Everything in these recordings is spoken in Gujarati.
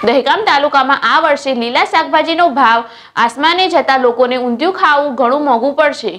દહેગામ તાલુકામાં આ વર્ષે લીલા શાકભાજીનો ભાવ આસમાને જતા લોકોને ઊંધિયું ખાવું ઘણું મોંઘું પડશે।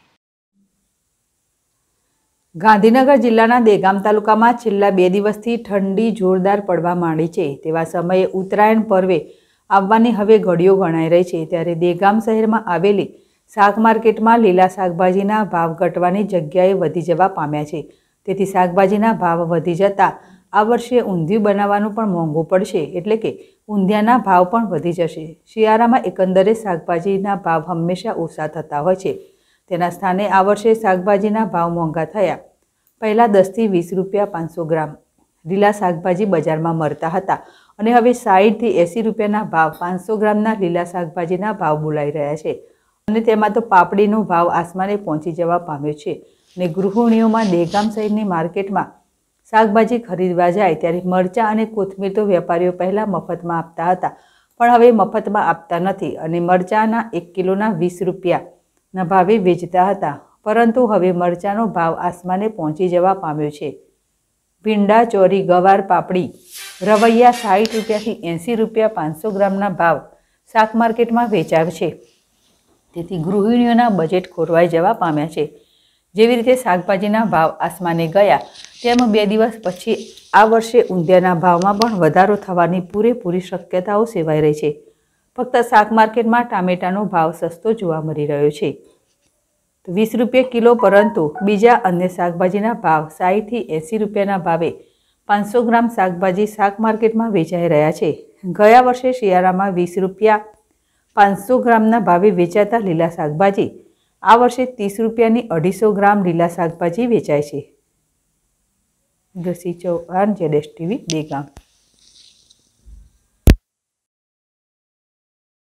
ગાંધીનગર જિલ્લાના દહેગામ તાલુકામાં છેલ્લા 2 દિવસથી ઠંડી જોરદાર પડવા માંડી છે। તેવા સમયે ઉત્તરાયણ પર્વે આવવાની હવે ઘડીઓ ગણાઈ રહી છે। ત્યારે દહેગામ શહેરમાં આવેલી શાક માર્કેટમાં લીલા શાકભાજીના ભાવ ઘટવાની જગ્યાએ વધી જવા પામ્યા છે। તેથી શાકભાજીના ભાવ વધી જતા આ વર્ષે ઊંધિયું બનાવવાનું પણ મોંઘું પડશે, એટલે કે ઊંધિયાના ભાવ પણ વધી જશે। શિયાળામાં એકંદરે શાકભાજીના ભાવ હંમેશા ઓછા થતા હોય છે। તેના સ્થાને આ વર્ષે શાકભાજીના ભાવ મોંઘા થયા। પહેલાં 10 થી 20 રૂપિયા 500 ગ્રામ લીલા શાકભાજી બજારમાં મળતા હતા અને હવે 60 થી 80 રૂપિયાના ભાવ 500 ગ્રામના લીલા શાકભાજીના ભાવ બોલાઈ રહ્યા છે। અને તેમાં તો પાપડીનો ભાવ આસમાને પહોંચી જવા પામ્યો છે। અને ગૃહિણીઓમાં દહેગામ શહેરની માર્કેટમાં શાકભાજી ખરીદવા જાય ત્યારે મરચાં અને કોથમીર તો વેપારીઓ પહેલાં મફતમાં આપતા હતા, પણ હવે મફતમાં આપતા નથી અને મરચાંના 1 કિલોના 20 રૂપિયાના ભાવે વેચતા હતા, પરંતુ હવે મરચાંનો ભાવ આસમાને પહોંચી જવા પામ્યો છે। ભીંડા, ચોરી, ગવાર, પાપડી, રવૈયા 60 રૂપિયાથી 80 રૂપિયા 500 ગ્રામના ભાવ શાક માર્કેટમાં વેચાય છે। તેથી ગૃહિણીઓના બજેટ ખોરવાઈ જવા પામ્યા છે। જેવી રીતે શાકભાજીના ભાવ આસમાને ગયા, તેમ 2 દિવસ પછી આ વર્ષે ઊંધિયાના ભાવમાં પણ વધારો થવાની પૂરેપૂરી શક્યતાઓ સેવાઈ રહી છે। ફક્ત શાક માર્કેટમાં ટામેટાનો ભાવ સસ્તો જોવા મળી રહ્યો છે, 20 રૂપિયા કિલો, પરંતુ બીજા અન્ય શાકભાજીના ભાવ 60 થી 80 રૂપિયાના ભાવે 500 ગ્રામ શાકભાજી શાક માર્કેટમાં વેચાઈ રહ્યા છે। ગયા વર્ષે શિયાળામાં 20 રૂપિયા 500 ગ્રામના ભાવે વેચાતા લીલા શાકભાજી આ વર્ષે 30 રૂપિયાની 250 ગ્રામ લીલા શાકભાજી વેચાય છે। ગસી ચૌહાણ, ZSTV, દહેગામ।